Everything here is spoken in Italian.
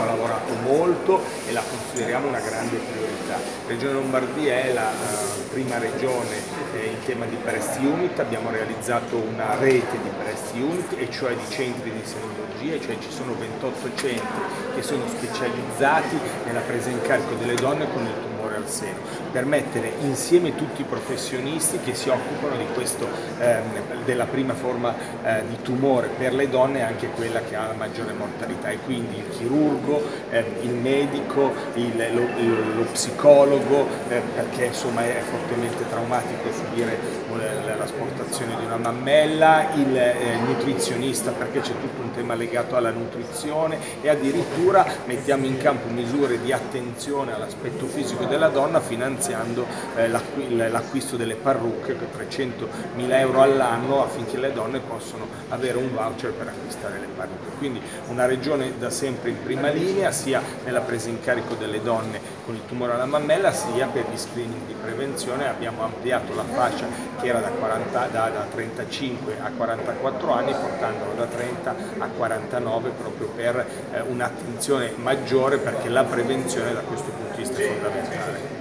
abbiamo lavorato molto e la consideriamo una grande priorità. La Regione Lombardia è la prima regione in tema di breast unit, abbiamo realizzato una rete di breast unit, e cioè di centri di semiologia, cioè ci sono 28 centri che sono specializzati nella presa in carico delle donne con il tumore al seno, per mettere insieme tutti i professionisti che si occupano di questo, della prima forma di tumore per le donne, anche quella che ha la maggiore mortalità, e quindi il chirurgo, il medico, lo psicologo, perché insomma è fortemente traumatico subire l'asportazione di una mammella, il nutrizionista, perché c'è tutto un tema legato alla nutrizione, e addirittura mettiamo in campo misure di attenzione all'aspetto fisico della donna, finanziando l'acquisto delle parrucche, 300.000 euro all'anno, affinché le donne possano avere un voucher per acquistare le parrucche. Quindi una regione da sempre in prima linea, sia nella presa in carico delle donne con il tumore alla mammella, sia per gli screening di prevenzione. Abbiamo ampliato la fascia che era da 35 a 44 anni, portandola da 30 a 49, proprio per un'attenzione maggiore, perché la prevenzione da questo punto di vista è fondamentale.